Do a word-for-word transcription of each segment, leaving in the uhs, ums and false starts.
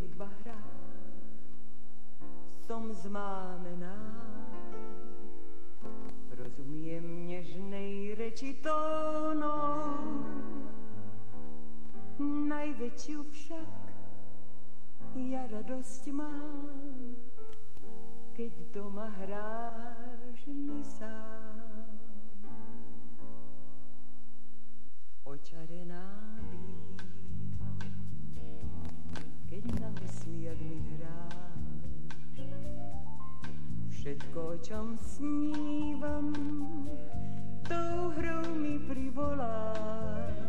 hudba hrá, som zmámená. Rozumiem nežnej reči tónom, najväčšiu však ja radosť mám, keď doma hráš mi sám. Očarená bývam, keď na husliak mi hráš. Všetko, o čom snívam, tou hrou mi privoláš.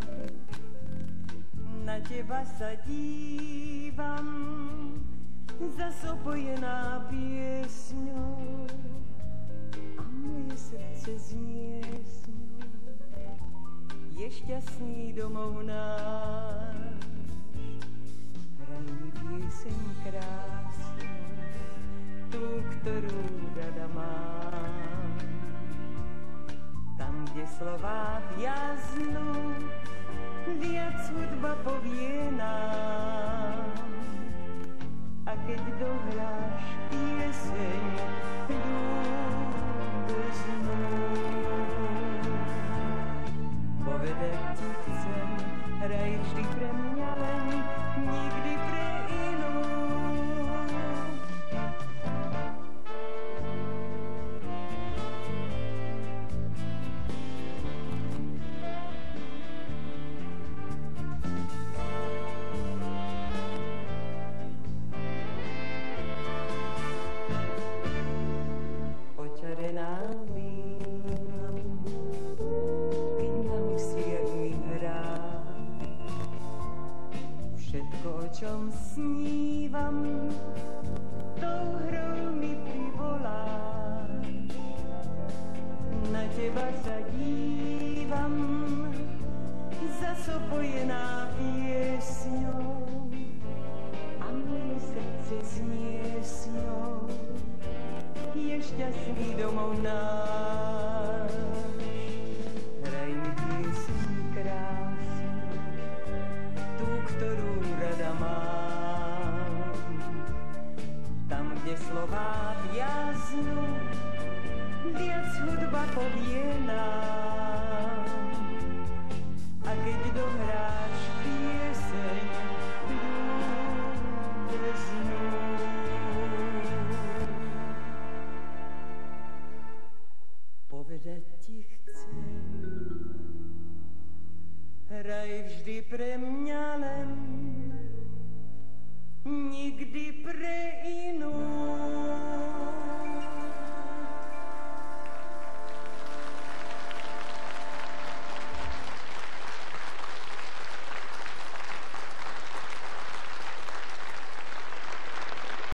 Na teba sa dívam, zas opojená piesňou, a moje srdce znie s ňou. Je šťastný domov náš, hraj mi pieseň krásnu, tú, ktorú rada mám. Tam, kde slová viaznú, viac hudba povie nám. A keď dohráš pieseň ľúbeznú, povedať ti chcem, hraj vždy pre mňa len, nikdy pre inú. Čom snívam, tou hrou mi privoláš. Na teba sa dívam, zas opojená piesňou, a moje srdce znie s ňou. Je šťastný domov náš, hraj mi pieseň krásnu, tú, ktorú rada mám. Tam, kde slová viaznú, viac hudba povie nám. A keď dohráš pieseň ľúbeznú, povedať ti chcem, hraj vždy pre mňa len, nikdy pre inú.